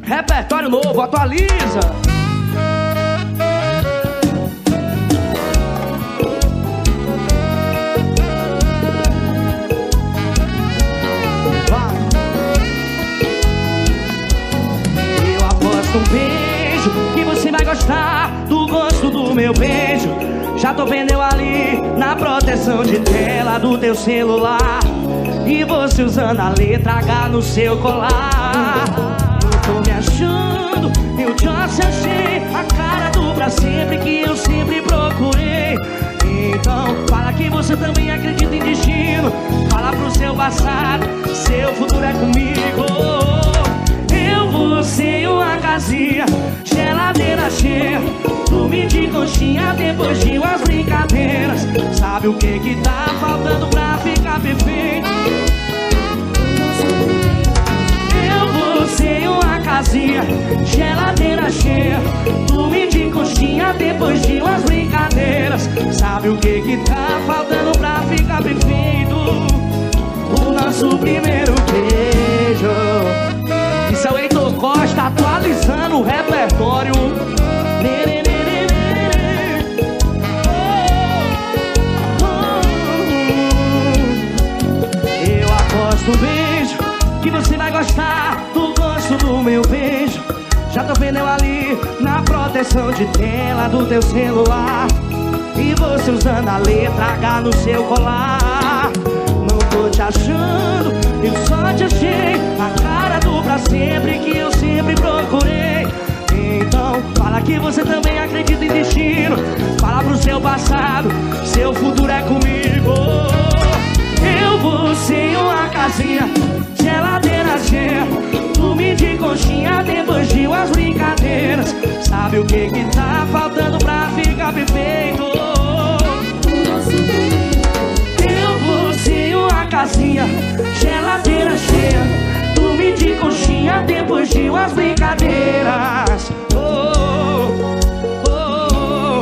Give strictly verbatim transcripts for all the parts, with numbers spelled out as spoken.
Repertório novo, atualiza. Vai. Eu aposto um beijo que você vai gostar do gosto do meu beijo. Já tô vendo eu ali na proteção de tela do teu celular, e você usando a letra H no seu colar. Não tô me achando, eu já se achei a cara do pra sempre que eu sempre procurei. Então fala que você também acredita em destino. Fala pro seu passado, seu futuro é comigo. Eu, você e uma casinha, geladeira cheia, dormir de conchinha depois de umas brincadeiras. Sabe o que que tá faltando pra ficar perfeito? Eu, você e uma casinha, geladeira cheia, dormir de conchinha depois de umas brincadeiras. Sabe o que que tá faltando pra ficar perfeito? O nosso primeiro beijo. Isso é o Heitor Costa atualizando o repertório. Eu aposto um beijo que você vai gostar do gosto do meu beijo. Já tô vendo eu ali na proteção de tela do teu celular, e você usando a letra H no seu colar. Não tô te achando, eu só te achei a cara do pra sempre que eu sempre procurei. Então fala que você também acredita em destino. Fala pro seu passado, seu futuro é comigo. Eu, você e uma casinha, geladeira cheia, dormir de conchinha depois de umas brincadeiras. Sabe o que que tá faltando pra ficar perfeito? Eu, você e uma casinha, geladeira cheia, dormir de conchinha depois de umas brincadeiras. Oh, oh, oh,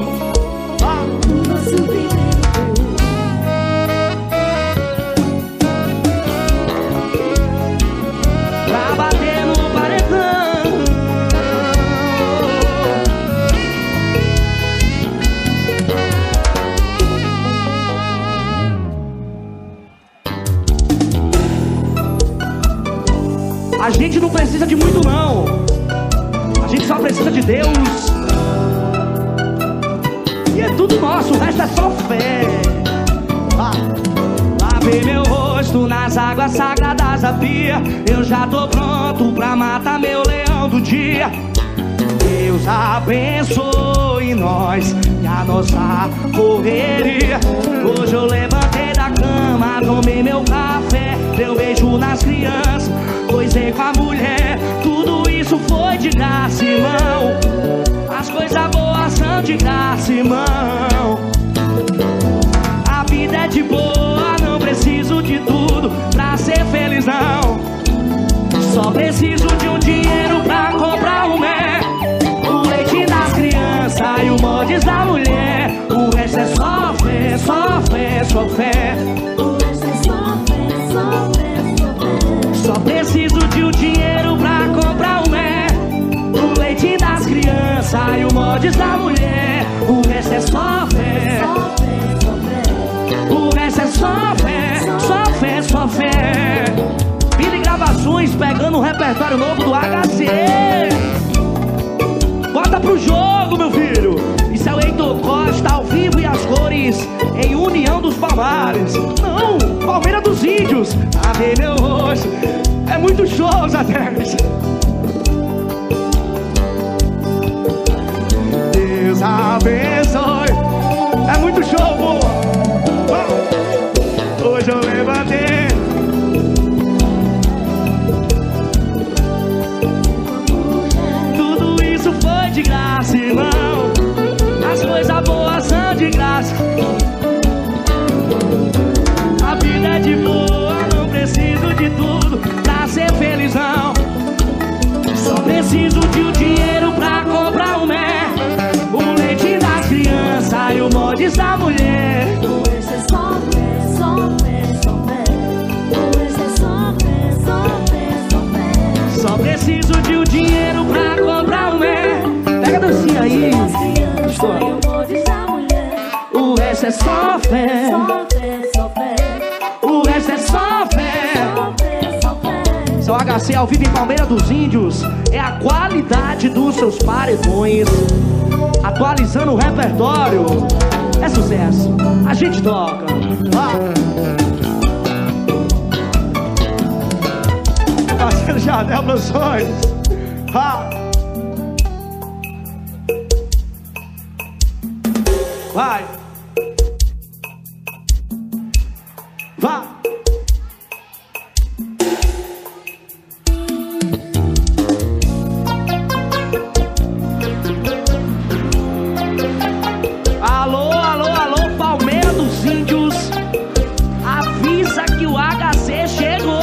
oh. Pra bater no paredão. A gente não precisa de muito não, a gente só precisa de Deus. E é tudo nosso, o resto é só fé. Ah. Lavei meu rosto nas águas sagradas da pia, eu já tô pronto pra matar meu leão do dia. Deus abençoe nós e a nossa correria. Hoje eu levantei da cama, tomei meu café, dei um beijo nas crianças, coisei com a mulher. Tudo isso foi de graça, irmão. As coisas boas são de graça, irmão. A vida é de boa, não preciso de tudo pra ser feliz, não. Só preciso de um dinheiro pra comprar o mé, o leite das crianças e o mods da mulher. O resto é só fé, só fé, só fé. O resto é só fé, só fé, só fé. Só preciso de um dinheiro pra comprar o mé, o leite das crianças e o mods da mulher. O resto é só fé, o resto é só fé, só fé, só fé. Billy Gravações pegando o repertório novo do H C. Bota pro jogo, meu filho. Isso é o Heitor Costa ao vivo e as cores em União dos Palmares. Não, Palmeira dos Índios. A ver meu rosto. É muito show, Zé dez. Deus abençoe. É muito show, boa. Hoje eu levantei. Tudo isso foi de graça, irmão. As coisas boas são de graça. A vida é de boa, não preciso de tudo pra ser feliz, não. Só preciso de um dinheiro pra comprar um mé, o leite das crianças e o mods da mulher. Hoje é só fé, só fé, só fé. Hoje é só fé, só fé, só fé. Só preciso pediu dinheiro pra comprar um mé. Pega a dancinha aí. O resto é só fé. O resto é só fé. São H C ao vivo em Palmeira dos Índios. É a qualidade dos seus paredões. Atualizando o repertório. É sucesso. A gente toca. Parceiro Jardel Produções. Ah. Vai. Vai. Alô, alô, alô, Palmeira dos Índios. Avisa que o H C chegou.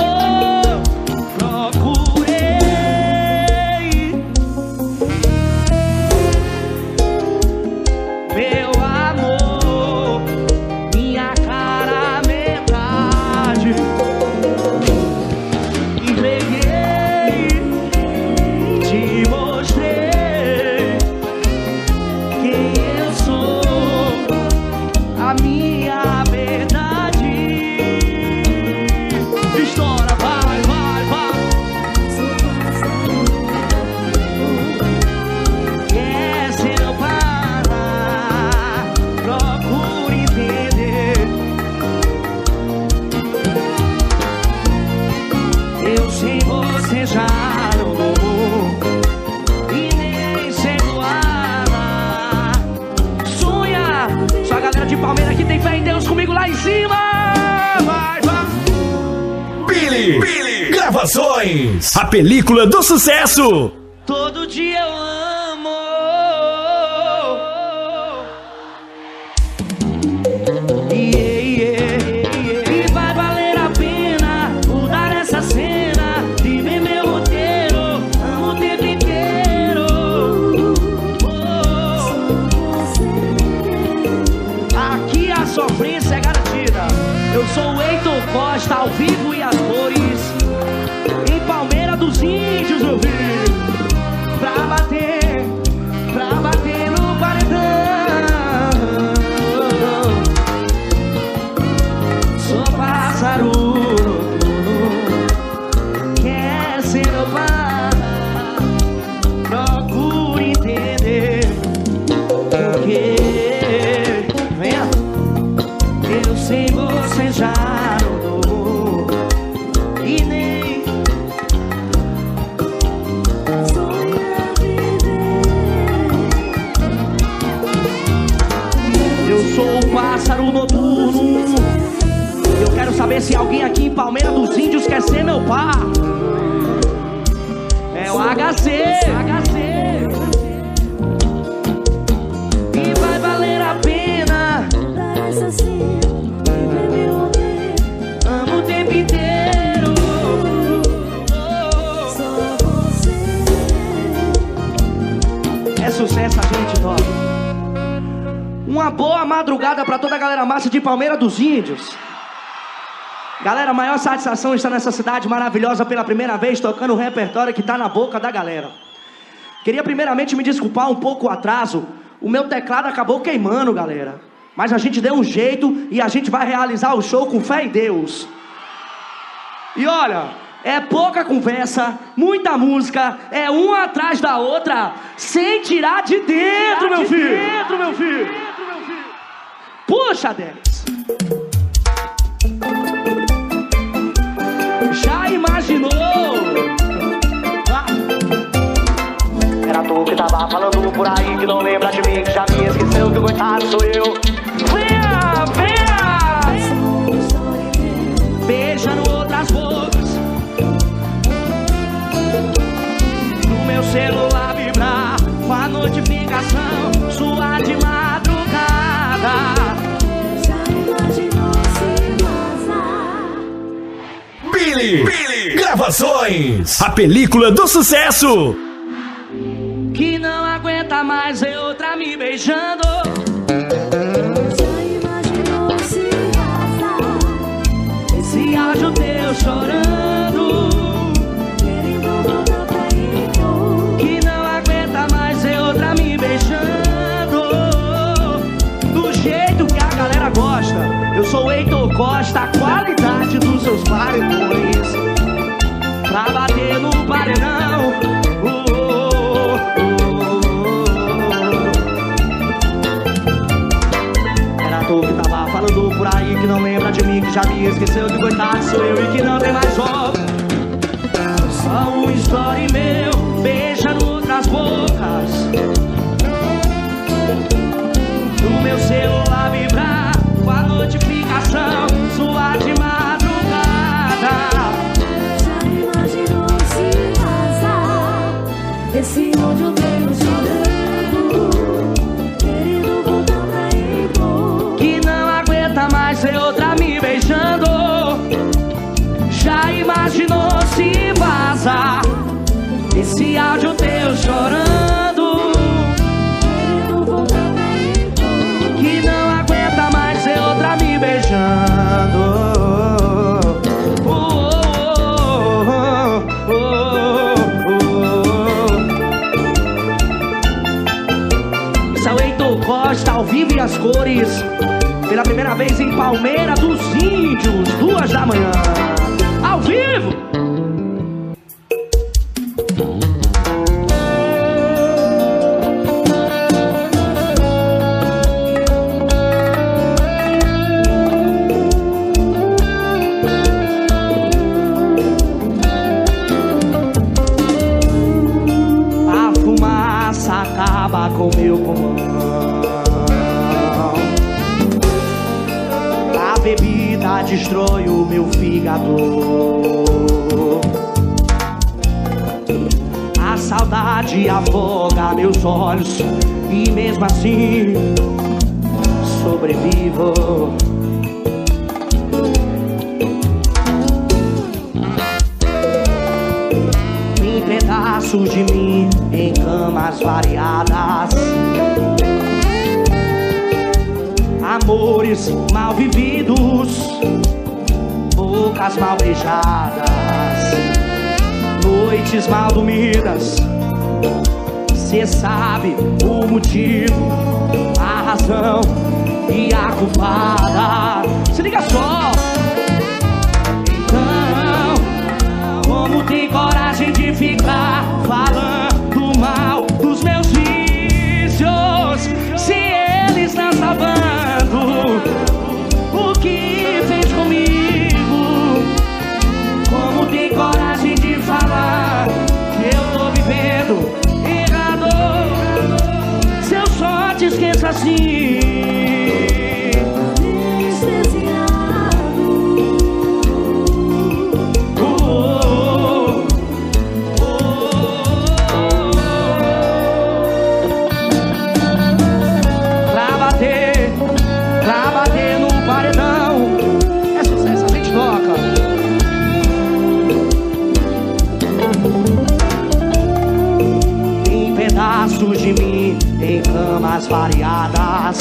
Palmeiras que tem fé em Deus comigo lá em cima. Vai, vai. Billy, Billy Gravações, a película do sucesso. Todo dia eu amo. Yeah, yeah, yeah. E vai valer a pena mudar essa cena, viver meu roteiro, amo o tempo inteiro. Aqui a sofrência é garantida. Eu sou o Heitor Costa, ao vivo e as cores, em Palmeira dos Índios, meu filho. Pra bater, pra bater no paredão. Sou pássaro noturno, quer ser o par. Procure entender porque venha. Eu sei você já notou e nem eu sou o pássaro noturno. Eu quero saber se alguém aqui em Palmeira dos Índios quer ser meu par. É o H C, H C. E vai valer a pena. Amo o tempo inteiro. É sucesso, a gente toca. Uma boa madrugada pra toda a galera massa de Palmeira dos Índios. Galera, a maior satisfação estar nessa cidade maravilhosa pela primeira vez, tocando o repertório que tá na boca da galera. Queria primeiramente me desculpar um pouco o atraso. O meu teclado acabou queimando, galera. Mas a gente deu um jeito e a gente vai realizar o show com fé em Deus. E olha, é pouca conversa, muita música, é uma atrás da outra, sem tirar de dentro, meu filho. Dentro, meu filho. Puxa, Denis. Já imaginou? Ah. Era tu que tava falando por aí, que não lembra de mim, que já me esqueceu, que o coitado sou eu. Venha, venha. Beijando outras bocas, no meu celular vibrar, com a notificação sua de madrugada. Billy, Billy Gravações, a película do sucesso. Que não aguenta mais ver outra me beijando. Já imaginou se esse áudio teu chorando, querendo voltar pra ir. sou eu e que não tem mais volta. Só um story meu, beijando outras bocas. No meu celular vibrar com a notificação sua de madrugada. Já imaginou se vazar esse ódio meu chorando, querendo voltar pra ir, que não aguenta mais ser outra me beijando. Já imaginou se vazar esse áudio teu chorando, querendo voltar pra ir, que não aguenta mais ser outra me beijando. Oh, oh, oh, oh, oh. Esse é o Heitor Costa, ao vivo e as cores, pela primeira vez em Palmeira dos Índios, duas da manhã, ao vivo. A fumaça acaba com meu pulmão, a bebida destrói o meu fígado, a saudade afoga meus olhos e mesmo assim sobrevivo. Em pedaços de mim, em camas variadas, amores mal vividos, bocas mal beijadas, noites mal dormidas. Cê sabe o motivo, a razão e a culpada. Se liga só. Então, como tem coragem de ficar falando mal dos meus vícios, se eles não sabendo o que fez comigo? Como tem coragem de falar que eu tô vivendo errado, se eu só te esqueço assim? De mim em camas variadas,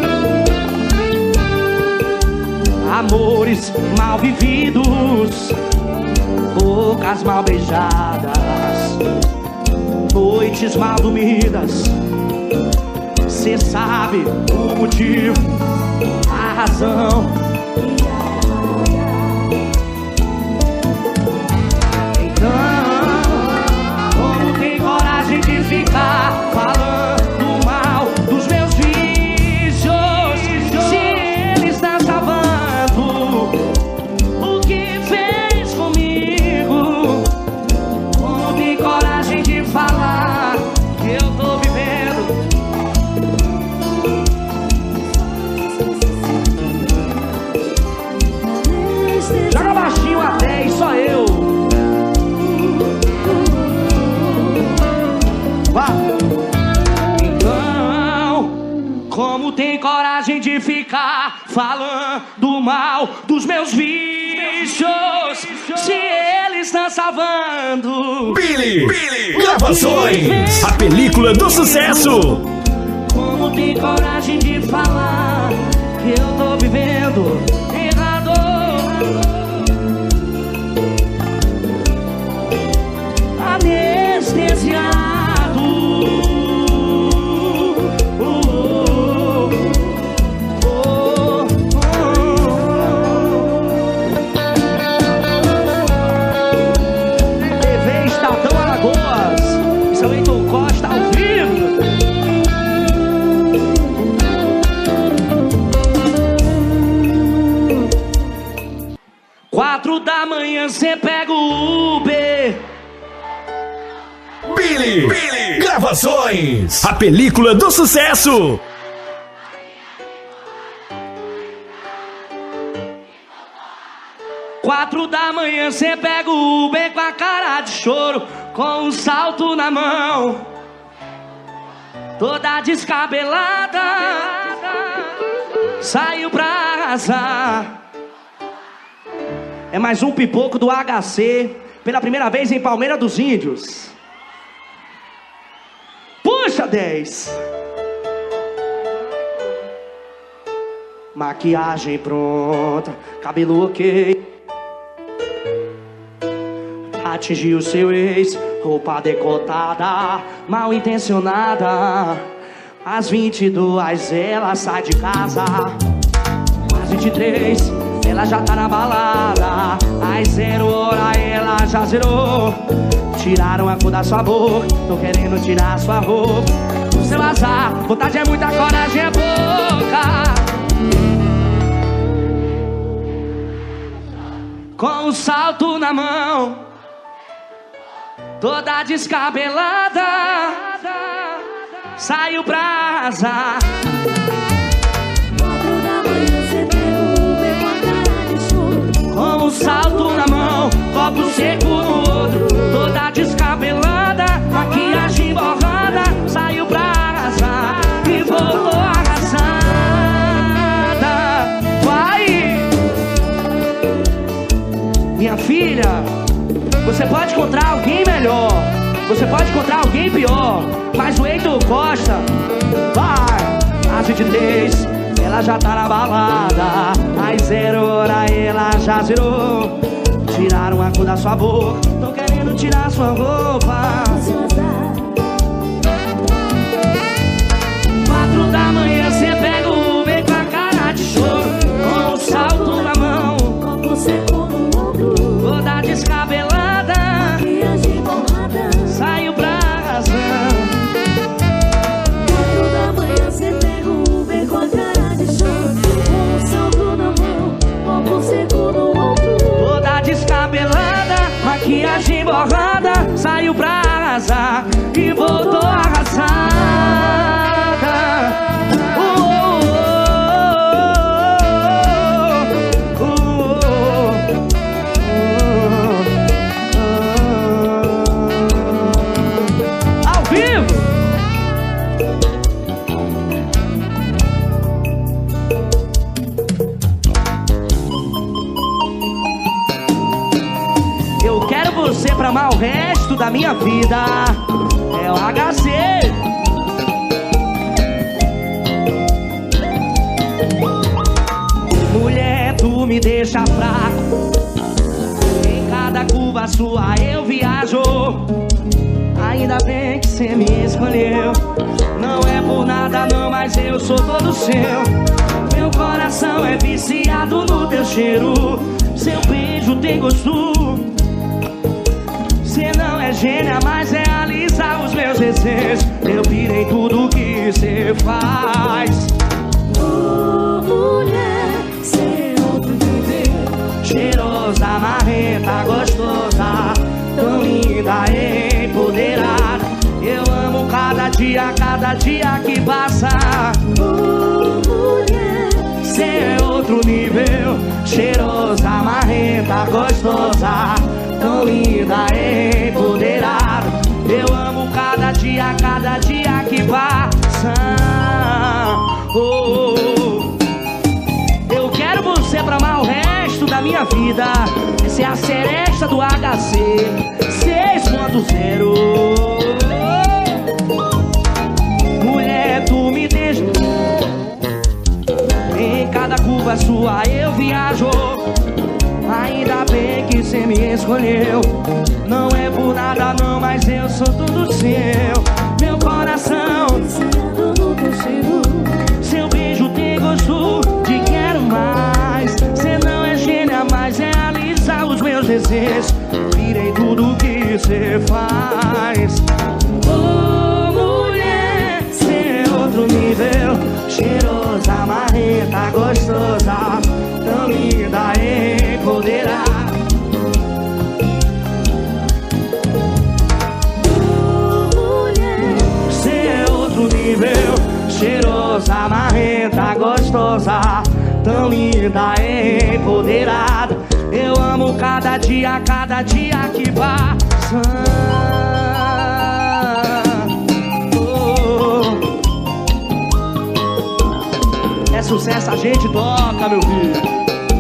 amores mal vividos, bocas mal beijadas, noites mal dormidas. Cê sabe o motivo, a razão. Ficar falando mal dos meus vícios, se eles não sabendo o que fez comigo? Como tem coragem de falar que eu tô vivendo? Joga baixinho até e só eu. Então, como tem coragem de ficar falando mal dos meus vícios, se eles estão salvando? Billy, Billy Gravações, a película do sucesso. Como tem coragem de falar que eu tô vivendo errado, anestesiado. manhã cê pega o Uber. Billy, Billy Gravações, a película do sucesso. Quatro da manhã cê pega o Uber com a cara de choro, com um salto na mão, toda descabelada, saiu pra arrasar. É mais um pipoco do H C, pela primeira vez em Palmeira dos Índios. Puxa, dez. Maquiagem pronta, cabelo ok, atingiu seu ex, roupa decotada, mal intencionada. Às vinte e duas ela sai de casa, às vinte e três ela já tá na balada, às zero hora ela já zerou. Tiraram a cor da sua boca, tô querendo tirar sua roupa. O seu azar, vontade é muita, coragem é pouca. Com um salto na mão, toda descabelada, saiu pra arrasar. Quatro da manhã cê pega o Uber com a cara de choro, Com um salto na mão, copo seco no outro, toda descabelada, maquiagem borrada, saiu pra arrasar e voltou arrasada. Vai! Minha filha, você pode encontrar alguém melhor, você pode encontrar alguém pior, mas o Heitor Costa, vai! Às vinte e três, ela já tá na balada, às zero hora ela já zerou. Tiraram a cor da sua boca, tô querendo tirar sua roupa. seu azar. Quatro da manhã cê pega o Uber com a cara de choro, com um salto na mão, Copo seco no ombro, toda descabelada, maquiagem borrada. saiu pra razão. Quatro da manhã cê pega o Uber com a cara de choro, com um salto na mão, copo seco no ombro. Toda descabelada, maquiagem borrada, saiu pra arrasar e voltou arrasada. Uh, uh, uh, uh, uh. Ao vivo! Eu quero você pra amar o resto da minha vida. É o H C. Mulher, tu me deixa fraco. Em cada curva sua eu viajo. Ainda bem que cê me escolheu. Não é por nada não, mas eu sou todo seu. Meu coração é viciado no teu cheiro. Seu beijo tem gosto. Cê não é gênia, mas realiza os meus desejos. Eu pirei tudo que cê faz. Oh, mulher, cê é outro nível. Cheirosa, marrenta, gostosa, tão linda, empoderada. Eu amo cada dia, cada dia que passa. Oh, mulher, Cê é outro nível. Cheirosa, marrenta, gostosa, tão linda, empoderada. Eu amo cada dia, cada dia que passa. Oh, oh. Eu quero você pra amar o resto da minha vida. Essa é a seresta do H C seis ponto zero. Mulher, tu me deixa. Em cada curva sua eu viajo. Ainda bem que cê me escolheu. Não é por nada não, mas eu sou tudo seu. Meu coração viciado no teu cheiro. seu beijo tem gosto de quero mais. Cê não é gênia, mas realiza os meus desejos. Virei tudo que cê faz. Oh, mulher, cê é outro nível. Cheirosa, marrenta, gostosa, tão linda, empoderada. moça marrenta, gostosa, tão linda, empoderada. Eu amo cada dia, cada dia que passa. Oh. É sucesso, a gente toca, meu filho.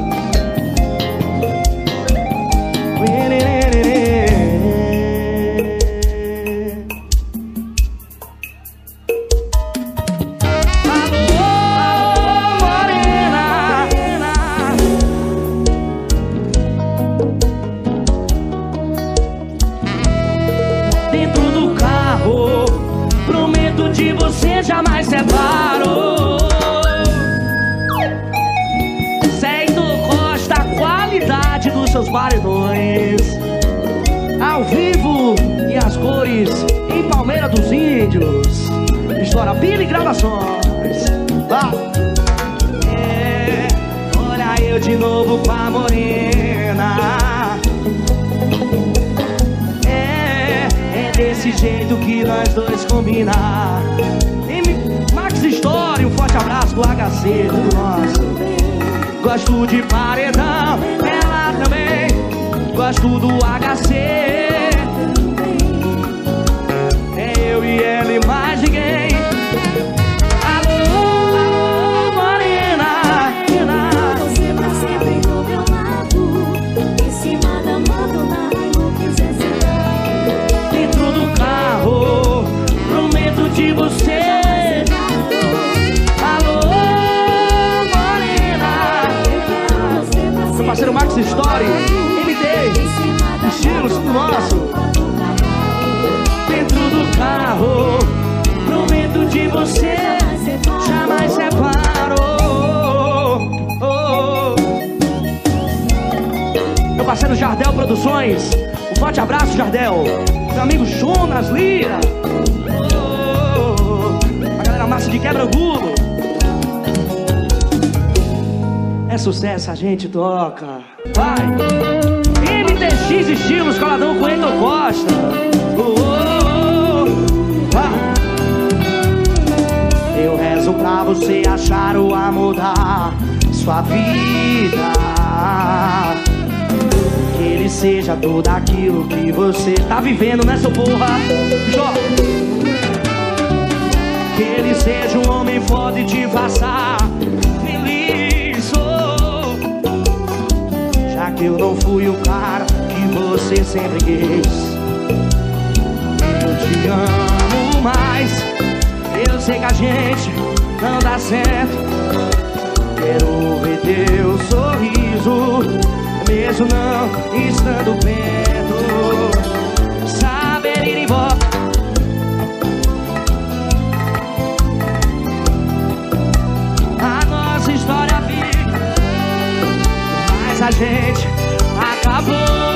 Jamais separo. Céito Costa, a qualidade dos seus paredões, ao vivo e as cores em Palmeira dos Índios. Estoura Billy Gravações. Ah. É, olha eu de novo com a morena. É, é desse jeito que nós dois combinamos. Max Story, um forte abraço do H C, tudo nosso. Gosto de paredão, ela também. Gosto do H C. É eu e ela e mais ninguém. Alô, alô, morena. Você pra sempre do meu lado, em cima da moto, na rua quiser sentar. Dentro do carro, prometo de você. Parceiro Max Story, M D, estilos tudo nosso. Dentro do carro, prometo de você, jamais separo. Oh, oh. Meu parceiro Jardel Produções, um forte abraço, Jardel. Meu amigo Jonas Lira. Oh, a galera massa de Quebra-Angulo. É sucesso, a gente toca. Vai! M T X Estilos, coladão com Heitor Costa. Oh, oh, oh. Vai! Eu rezo pra você achar o amor da sua vida. Que ele seja tudo aquilo que você tá vivendo, né, seu porra? Jó. Que ele seja um homem foda e te faça feliz. Já que eu não fui o cara que você sempre quis. Eu te amo mais. Eu sei que a gente não dá certo. Quero ver teu sorriso, mesmo não estando perto. Saber ir embora. A nossa história fica, mas a gente acabou.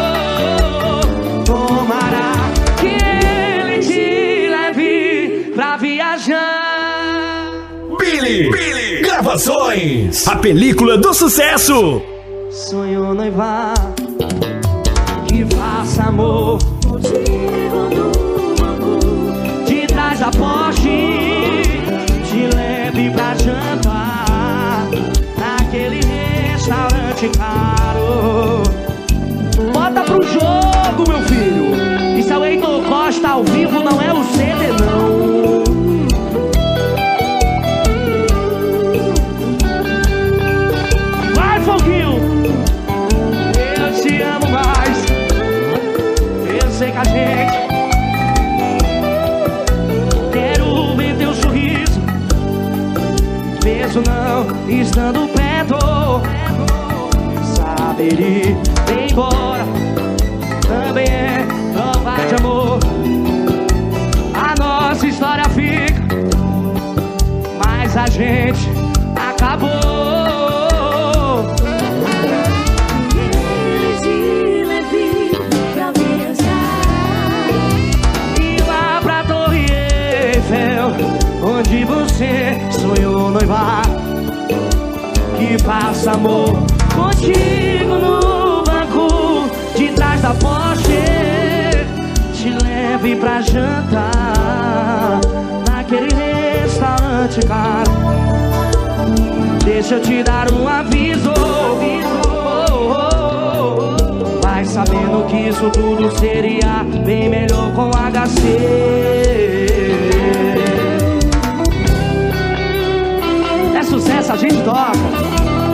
Tomara que ele te leve pra viajar. Billy, Billy Gravações, a película do sucesso. Sonho noivar, que faça amor Contigo no banco de trás da Porsche, te leve pra jantar naquele restaurante caro. Bota pro jogo, meu filho. Isso é o Heitor Costa ao vivo, não é o C D, não. Vai, Foguinho. Eu te amo mais. Eu sei que a gente quero ver teu sorriso, mesmo não estando perto. Saber ir embora também é prova de amor. A nossa história fica, mas a gente acabou. ele te leve pra viajar. E lá pra Torre Eiffel, onde você sonhou noivar, que faça amor contigo no banco de trás da Porsche, te leve pra jantar naquele restaurante bastante, cara. Deixa eu te dar um aviso. Vai sabendo que isso tudo seria bem melhor com H C. É sucesso, a gente toca.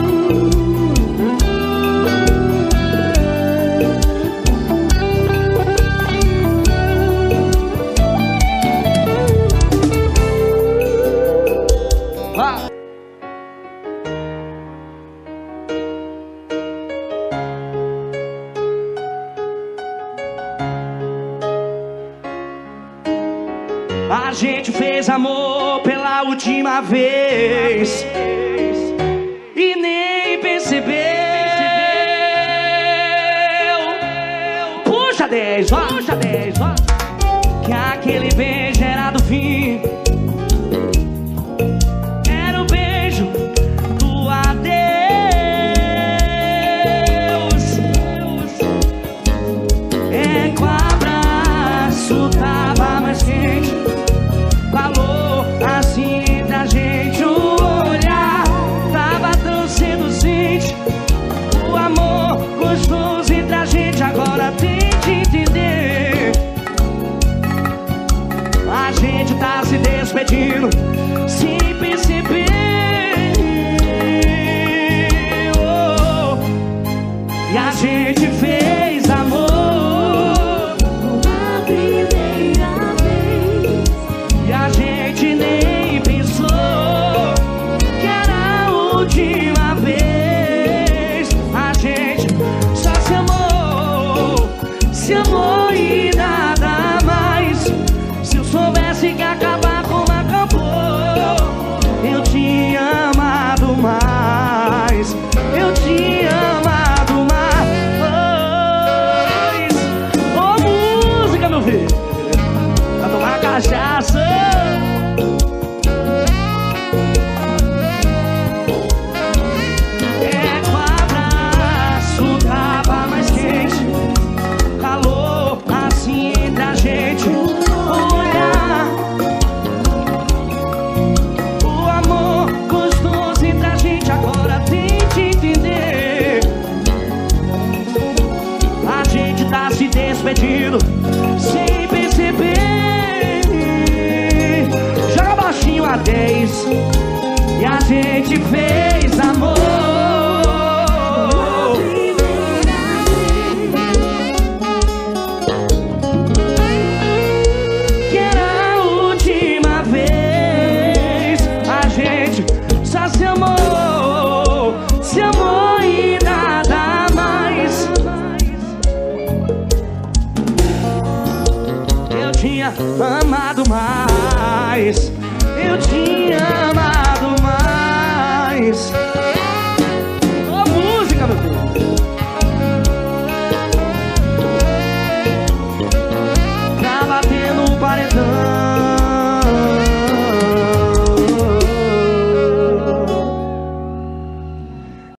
A gente fez amor pela última vez e nem percebeu. Puxa dez, ó, puxa dez, ó. Que aquele beijo era do fim. Era o beijo do adeus. É que o abraço tava mais quente. Falou assim da gente, o olhar tava tão seduzente. O amor gostoso entre a gente agora tente entender. A gente tá se despedindo sem perceber. Oh, e a gente fez amor. Se amou e nada mais. Se eu soubesse que acabar como acabou, eu tinha amado mais. Eu tinha amado mais. Ô, oh, música, meu filho, pra tomar cachaça. Despedindo sem perceber. Joga baixinho a dez e a gente fez amor. Que era a última vez. A gente só se amou, se amou e nada mais. Eu tinha amado mais. Eu tinha amado mais.